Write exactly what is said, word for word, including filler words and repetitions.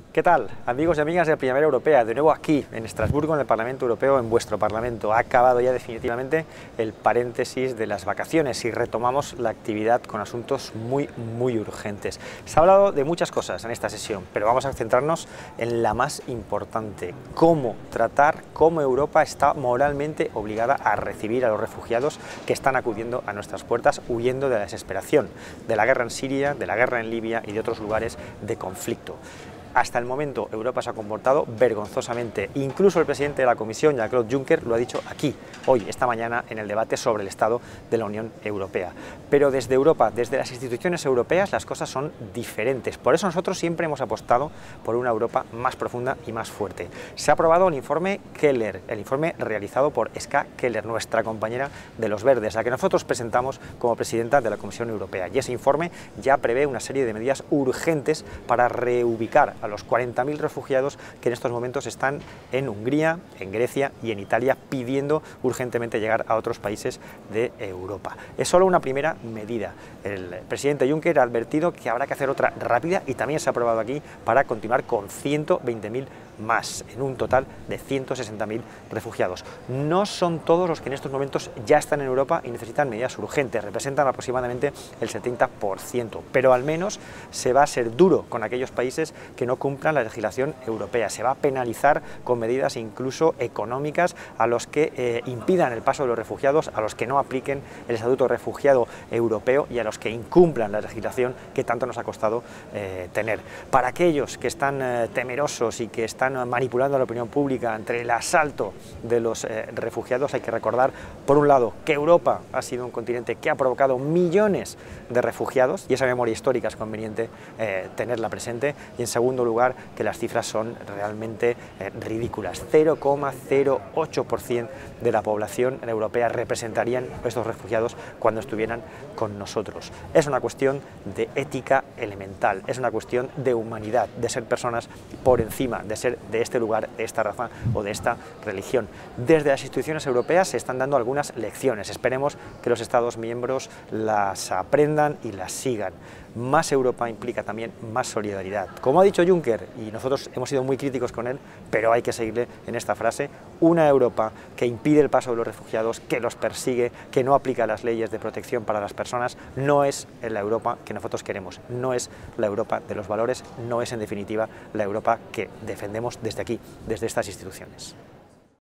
¿Qué tal, amigos y amigas de Primavera Europea? De nuevo aquí, en Estrasburgo, en el Parlamento Europeo, en vuestro Parlamento. Ha acabado ya definitivamente el paréntesis de las vacaciones y retomamos la actividad con asuntos muy, muy urgentes. Se ha hablado de muchas cosas en esta sesión, pero vamos a centrarnos en la más importante: cómo tratar, cómo Europa está moralmente obligada a recibir a los refugiados que están acudiendo a nuestras puertas, huyendo de la desesperación, de la guerra en Siria, de la guerra en Libia y de otros lugares de conflicto. Hasta el momento Europa se ha comportado vergonzosamente. Incluso el presidente de la Comisión, Jean-Claude Juncker, lo ha dicho aquí, hoy, esta mañana, en el debate sobre el estado de la Unión Europea. Pero desde Europa, desde las instituciones europeas, las cosas son diferentes. Por eso nosotros siempre hemos apostado por una Europa más profunda y más fuerte. Se ha aprobado el informe Keller, el informe realizado por Ska Keller, nuestra compañera de los Verdes, la que nosotros presentamos como presidenta de la Comisión Europea. Y ese informe ya prevé una serie de medidas urgentes para reubicar a los cuarenta mil refugiados que en estos momentos están en Hungría, en Grecia y en Italia, pidiendo urgentemente llegar a otros países de Europa. Es solo una primera medida. El presidente Juncker ha advertido que habrá que hacer otra rápida y también se ha aprobado aquí para continuar con ciento veinte mil más, en un total de ciento sesenta mil refugiados. No son todos los que en estos momentos ya están en Europa y necesitan medidas urgentes, representan aproximadamente el setenta por ciento, pero al menos se va a ser duro con aquellos países que no cumplan la legislación europea, se va a penalizar con medidas incluso económicas a los que eh, impidan el paso de los refugiados, a los que no apliquen el estatuto de refugiado europeo y a los que incumplan la legislación que tanto nos ha costado eh, tener. Para aquellos que están eh, temerosos y que están manipulando la opinión pública entre el asalto de los eh, refugiados, hay que recordar, por un lado, que Europa ha sido un continente que ha provocado millones de refugiados, y esa memoria histórica es conveniente eh, tenerla presente, y en segundo lugar, que las cifras son realmente eh, ridículas. cero coma cero ocho por ciento de la población europea representarían estos refugiados cuando estuvieran con nosotros. Es una cuestión de ética elemental, es una cuestión de humanidad, de ser personas por encima, de ser de este lugar, de esta raza o de esta religión. Desde las instituciones europeas se están dando algunas lecciones. Esperemos que los Estados miembros las aprendan y las sigan. Más Europa implica también más solidaridad. Como ha dicho Juncker, y nosotros hemos sido muy críticos con él, pero hay que seguirle en esta frase: una Europa que impide el paso de los refugiados, que los persigue, que no aplica las leyes de protección para las personas, no es la Europa que nosotros queremos, no es la Europa de los valores, no es en definitiva la Europa que defendemos desde aquí, desde estas instituciones.